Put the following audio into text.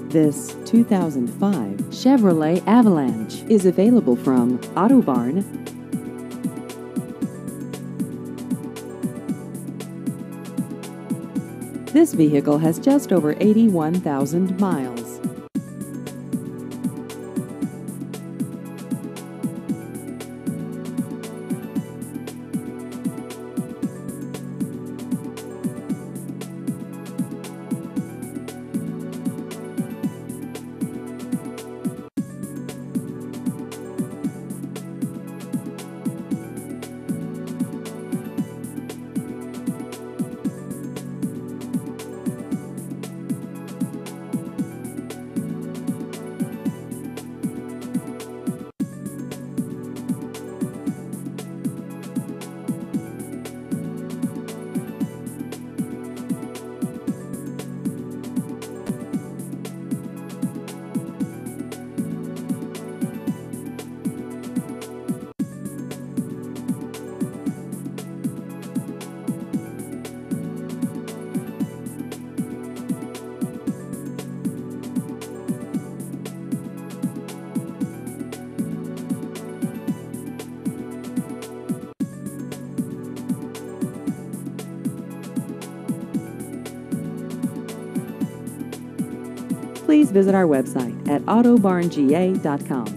This 2005 Chevrolet Avalanche is available from Auto Barn. This vehicle has just over 81,000 miles. Please visit our website at autobarnga.com.